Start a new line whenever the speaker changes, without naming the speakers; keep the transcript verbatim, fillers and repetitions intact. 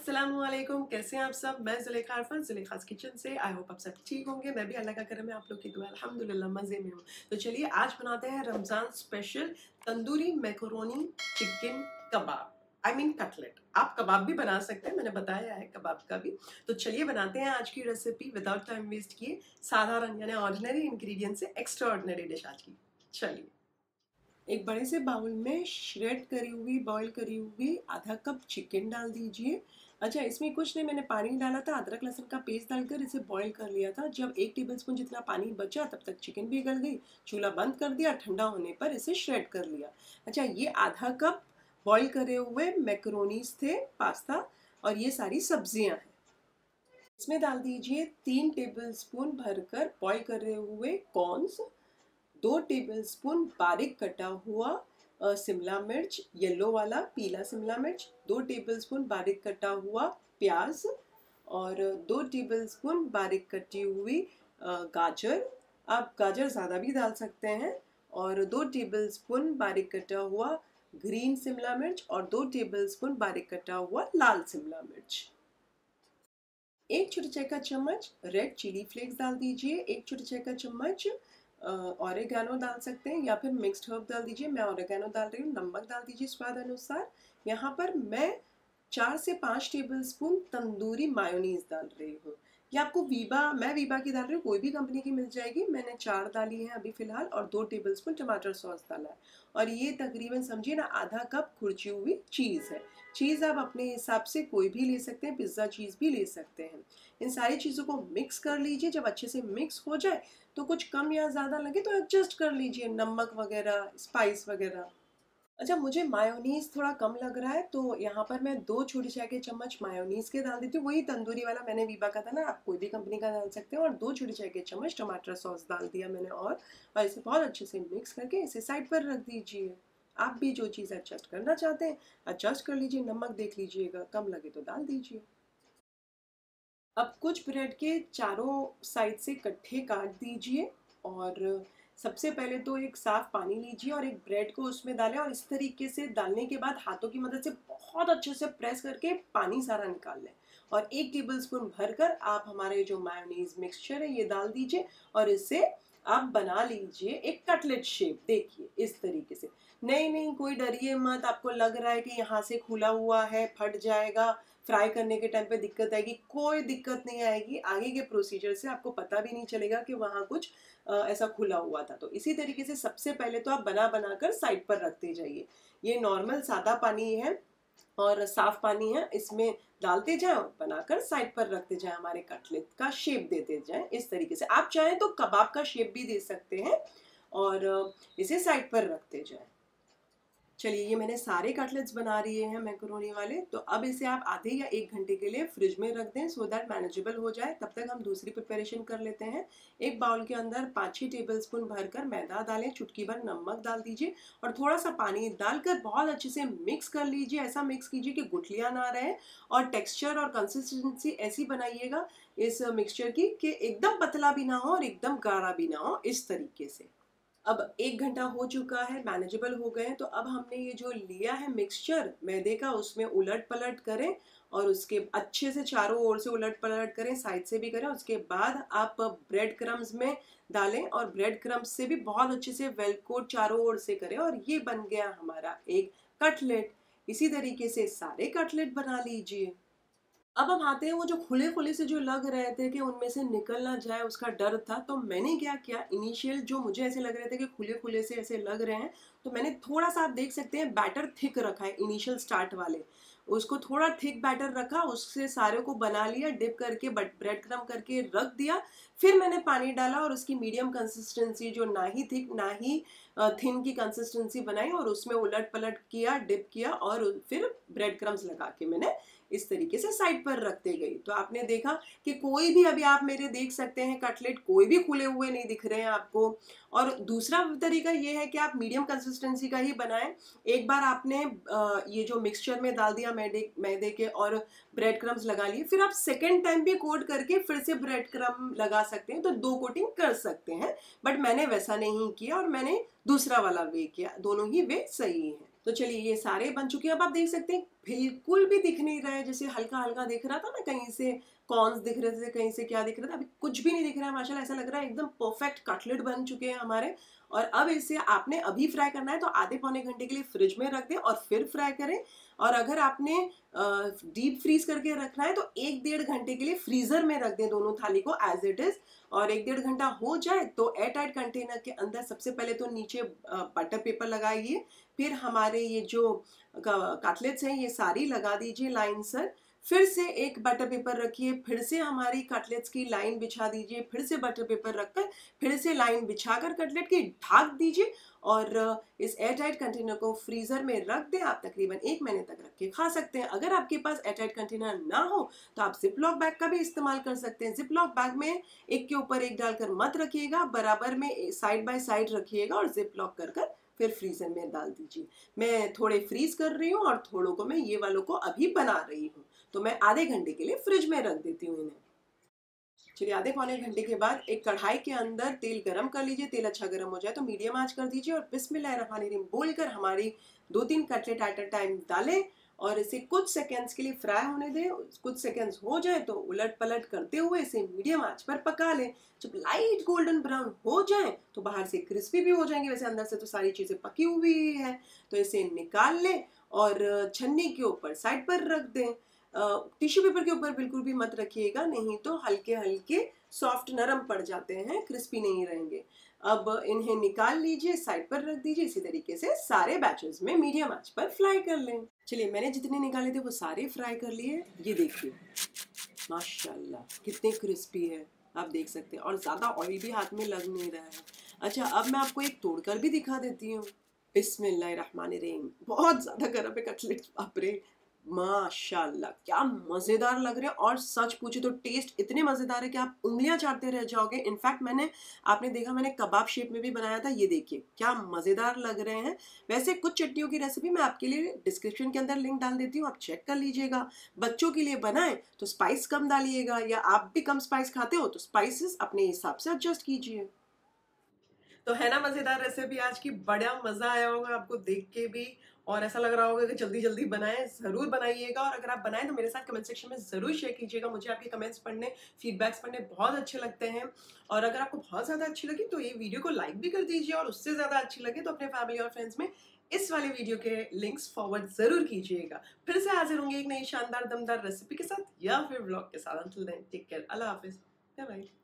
अस्सलामुअलैकुम, कैसे हैं आप सब। मैं ज़ुलेखा अरफान ज़ुलेखास किचन से। आई होप आप सब ठीक होंगे। मैं भी अल्लाह का करम है, आप लोग की दुआ अल्हम्दुलिल्लाह मज़े में हूँ। तो चलिए आज बनाते हैं Ramzan special tandoori macaroni chicken kebab, I mean cutlet. आप कबाब भी बना सकते हैं, मैंने बताया है कबाब का भी। तो चलिए बनाते हैं आज की रेसिपी विदाउट टाइम वेस्ट किए, साधारण यानी ऑर्डिनरी इंग्रेडिएंट से एक्स्ट्रा ऑर्डिनरी डिश आज की। चलिए एक बड़े से बाउल में श्रेड करी हुई बॉईल करी हुई आधा कप चिकन डाल दीजिए। अच्छा, इसमें कुछ नहीं, मैंने पानी डाला था, अदरक लहसुन का पेस्ट डालकर इसे बॉईल कर लिया था। जब एक टेबलस्पून जितना पानी बचा तब तक चिकन भी गल गई। चूल्हा बंद कर दिया, ठंडा होने पर इसे श्रेड कर लिया। अच्छा, ये आधा कप बॉईल करे हुए मैकरोनीज थे, पास्ता, और ये सारी सब्जियां हैं। इसमें डाल दीजिए तीन टेबलस्पून भरकर बॉईल करे हुए कॉर्न्स, दो टेबलस्पून बारीक कटा हुआ शिमला मिर्च, येलो वाला पीला शिमला मिर्च, दो टेबलस्पून बारीक कटा हुआ प्याज और दो टेबलस्पून बारीक कटी हुई गाजर, आप गाजर ज़्यादा भी डाल सकते हैं, और दो टेबलस्पून बारीक कटा हुआ ग्रीन शिमला मिर्च और दो टेबलस्पून बारीक कटा हुआ लाल शिमला मिर्च। एक छोटे चाय का चम्मच रेड चिली फ्लेक्स डाल दीजिए, एक छोटे चाय का चम्मच ऑरेगानो डाल सकते हैं या फिर मिक्स्ड हर्ब डाल दीजिए। मैं ऑरेगानो डाल रही हूँ। नमक डाल दीजिए स्वाद अनुसार। यहाँ पर मैं चार से पाँच टेबलस्पून तंदूरी मायोनीज डाल रही हूँ। ये आपको वीबा, मैं वीबा की डाल रही हूँ, कोई भी कंपनी की मिल जाएगी। मैंने चार डाली है अभी फिलहाल, और दो टेबलस्पून टमाटर सॉस डाला है। और ये तकरीबन समझिए ना आधा कप खुरची हुई चीज़ है। चीज़ आप अपने हिसाब से कोई भी ले सकते हैं, पिज़्ज़ा चीज़ भी ले सकते हैं। इन सारी चीज़ों को मिक्स कर लीजिए। जब अच्छे से मिक्स हो जाए तो कुछ कम या ज़्यादा लगे तो एडजस्ट कर लीजिए, नमक वगैरह, स्पाइस वगैरह। अच्छा, मुझे मायोनीज़ थोड़ा कम लग रहा है तो यहाँ पर मैं दो छोटे चाय के चम्मच मायोनीज़ के डाल देती हूँ। वही तंदूरी वाला मैंने वीबा का था ना, आप कोई भी कंपनी का डाल सकते हैं। और दो छोटे चाय के चम्मच टमाटर सॉस डाल दिया मैंने, और और इसे बहुत अच्छे से मिक्स करके इसे साइड पर रख दीजिए। आप भी जो चीज़ एडजस्ट करना चाहते हैं एडजस्ट कर लीजिए। नमक देख लीजिएगा, कम लगे तो डाल दीजिए। अब कुछ ब्रेड के चारों साइड से कट्ठे काट दीजिए, और सबसे पहले तो एक साफ पानी लीजिए और एक ब्रेड को उसमें डालें, और इस तरीके से डालने के बाद हाथों की मदद से बहुत अच्छे से प्रेस करके पानी सारा निकाल लें। और एक टेबलस्पून भरकर आप हमारे जो मायोनीज मिक्सचर है ये डाल दीजिए, और इससे आप बना लीजिए एक कटलेट शेप। देखिए इस तरीके से। नहीं नहीं, कोई डरिए मत। आपको लग रहा है कि यहाँ से खुला हुआ है, फट जाएगा, फ्राई करने के टाइम पे दिक्कत आएगी, कोई दिक्कत नहीं आएगी। आगे के प्रोसीजर से आपको पता भी नहीं चलेगा कि वहाँ कुछ आ, ऐसा खुला हुआ था। तो इसी तरीके से सबसे पहले तो आप बना बना कर साइड पर रखते जाइए। ये नॉर्मल सादा पानी है और साफ पानी है, इसमें डालते जाएं और बनाकर साइड पर रखते जाएं। हमारे कटलेट का शेप देते जाएं इस तरीके से। आप चाहें तो कबाब का शेप भी दे सकते हैं, और इसे साइड पर रखते जाएं। चलिए, ये मैंने सारे कटलेट्स बना लिए हैं मैकरोनी वाले। तो अब इसे आप आधे या एक घंटे के लिए फ्रिज में रख दें सो दैट मैनेजेबल हो जाए। तब तक हम दूसरी प्रिपरेशन कर लेते हैं। एक बाउल के अंदर पाँच छः टेबलस्पून भरकर मैदा डालें, चुटकी भर नमक डाल दीजिए, और थोड़ा सा पानी डालकर बहुत अच्छे से मिक्स कर लीजिए। ऐसा मिक्स कीजिए कि गुठलियाँ ना रहे, और टेक्स्चर और कंसिस्टेंसी ऐसी बनाइएगा इस मिक्सचर की कि एकदम पतला भी ना हो और एकदम गाढ़ा भी ना हो, इस तरीके से। अब एक घंटा हो चुका है, मैनेजेबल हो गए हैं। तो अब हमने ये जो लिया है मिक्सचर मैदे का, उसमें उलट पलट करें, और उसके अच्छे से चारों ओर से उलट पलट करें, साइड से भी करें। उसके बाद आप ब्रेड क्रम्स में डालें, और ब्रेड क्रम्स से भी बहुत अच्छे से वेल कोट चारों ओर से करें, और ये बन गया हमारा एक कटलेट। इसी तरीके से सारे कटलेट बना लीजिए। अब हम आते हैं वो जो खुले खुले से जो लग रहे थे कि उनमें से निकल ना जाए, उसका डर था। तो मैंने क्या किया, इनिशियल जो मुझे ऐसे लग रहे थे कि खुले खुले से ऐसे लग रहे हैं, तो मैंने थोड़ा सा, आप देख सकते हैं, बैटर थिक रखा है इनिशियल स्टार्ट वाले। उसको थोड़ा थिक बैटर रखा, उससे सारे को बना लिया, डिप करके ब्रेड क्रम करके रख दिया। फिर मैंने पानी डाला और उसकी मीडियम कंसिस्टेंसी, जो ना ही थिक ना ही थिन की कंसिस्टेंसी बनाई, और उसमें उलट पलट किया, डिप किया, और फिर ब्रेड क्रम्स लगा के मैंने इस तरीके से साइड पर रखते गई। तो आपने देखा कि कोई भी, अभी आप मेरे देख सकते हैं कटलेट, कोई भी खुले हुए नहीं दिख रहे हैं आपको। और दूसरा तरीका ये है कि आप मीडियम कंसिस्टेंसी का ही बनाएं। एक बार आपने ये जो मिक्सचर में डाल दिया मैदे मैदे के और ब्रेड क्रम्स लगा लिए, फिर आप सेकेंड टाइम भी कोट करके फिर से ब्रेड क्रम लगा सकते हैं, तो दो कोटिंग कर सकते हैं। बट मैंने वैसा नहीं किया, और मैंने दूसरा वाला वे किया। दोनों ही वे सही है। तो चलिए, ये सारे बन चुके हैं। अब आप देख सकते हैं बिल्कुल भी दिख नहीं रहा है, जैसे हल्का हल्का दिख रहा था ना, कहीं से कॉर्न्स दिख रहे थे, कहीं से क्या दिख रहा था, अभी कुछ भी नहीं दिख रहा है माशाल्लाह। ऐसा लग रहा है एकदम परफेक्ट कटलेट बन चुके हैं हमारे। और अब इसे आपने अभी फ्राई करना है तो आधे पौने घंटे के लिए फ्रिज में रख दें और फिर फ्राई करें। और अगर आपने डीप फ्रीज करके रखना है तो एक डेढ़ घंटे के लिए फ्रीजर में रख दें दोनों थाली को एज इट इज। और एक डेढ़ घंटा हो जाए तो एयर टाइट कंटेनर के अंदर सबसे पहले तो नीचे बटर पेपर लगाइए, फिर हमारे ये जो कटलेट्स हैं ये सारी लगा दीजिए लाइन सर। फिर से एक बटर पेपर रखिए, फिर से हमारी कटलेट्स की लाइन बिछा दीजिए, फिर से बटर पेपर रखकर फिर से लाइन बिछाकर कटलेट की ढक दीजिए। और इस एयर टाइट कंटेनर को फ्रीजर में रख दें। आप तकरीबन एक महीने तक रख के खा सकते हैं। अगर आपके पास एयर टाइट कंटेनर ना हो तो आप जिप लॉक बैग का भी इस्तेमाल कर सकते हैं। जिप लॉक बैग में एक के ऊपर एक डालकर मत रखिएगा, बराबर में साइड बाय साइड रखिएगा और जिप लॉक कर कर फिर फ्रीजर में डाल दीजिए। मैं थोड़े फ्रीज कर रही हूँ और थोड़ों को मैं ये वालों को अभी बना रही हूँ, तो मैं आधे घंटे के लिए फ्रिज में रख देती हूँ इन्हें। चलिए आधे पौने घंटे के बाद एक कढ़ाई के अंदर तेल गरम कर लीजिए। तेल अच्छा गरम हो जाए तो मीडियम आंच कर दीजिए और बिस्मिल्लाहिर्रहमानिर्रहीम बोलकर हमारी दो तीन कटलेट एट अ टाइम डालें और इसे कुछ सेकंड्स के लिए फ्राई होने दें। कुछ सेकंड्स हो जाए तो उलट पलट करते हुए इसे मीडियम आंच पर पका लें। जब लाइट गोल्डन ब्राउन हो जाए तो बाहर से क्रिस्पी भी हो जाएंगे, वैसे अंदर से तो सारी चीज़ें पकी हुई है। तो इसे निकाल लें और छन्नी के ऊपर साइड पर रख दें। टिश्यू पेपर के ऊपर बिल्कुल भी मत रखिएगा, नहीं तो हल्के हल्के सॉफ्ट नरम पड़ जाते हैं, क्रिस्पी नहीं रहेंगे। अब इन्हें निकाल लीजिए, साइड पर रख दीजिए। इसी तरीके से सारे बैचेस में मीडियम आंच पर फ्राई कर लें। चलिए मैंने जितने निकाले थे वो सारे फ्राई कर लिए। ये देखिए माशाल्लाह कितने क्रिस्पी है, आप देख सकते हैं, और ज़्यादा ऑयल भी हाथ में लग नहीं रहा है। अच्छा अब मैं आपको एक तोड़कर भी दिखा देती हूँ। बिस्मिल्लाहिर्रहमानिर्रहीम। बहुत ज़्यादा गर्म है कटलेट, बाप रे माशाल्लाह क्या मज़ेदार लग रहे हैं। और सच पूछे तो टेस्ट इतने मज़ेदार है कि आप उंगलियां चाटते रह जाओगे। इनफैक्ट मैंने आपने देखा मैंने कबाब शेप में भी बनाया था, ये देखिए क्या मज़ेदार लग रहे हैं। वैसे कुछ चटनियों की रेसिपी मैं आपके लिए डिस्क्रिप्शन के अंदर लिंक डाल देती हूँ, आप चेक कर लीजिएगा। बच्चों के लिए बनाएं तो स्पाइस कम डालिएगा, या आप भी कम स्पाइस खाते हो तो स्पाइसेस अपने हिसाब से एडजस्ट कीजिए। तो है ना मजेदार रेसिपी आज की, बड़ा मजा आया होगा आपको देख के भी, और ऐसा लग रहा होगा कि जल्दी जल्दी बनाएं। जरूर बनाइएगा, और अगर आप बनाएं तो मेरे साथ कमेंट सेक्शन में जरूर शेयर कीजिएगा। मुझे आपके कमेंट्स पढ़ने, फीडबैक्स पढ़ने बहुत अच्छे लगते हैं। और अगर आपको बहुत ज्यादा अच्छी लगी तो ये वीडियो को लाइक भी कर दीजिए, और उससे ज्यादा अच्छी लगे तो अपने फैमिली और फ्रेंड्स में इस वाले वीडियो के लिंक्स फॉरवर्ड जरूर कीजिएगा। फिर से हाजिर होंगे एक नई शानदार दमदार रेसिपी के साथ या फिर ब्लॉग के साथ। अंटिल देन टेक केयर, अल्लाह हाफिज, बाय बाय।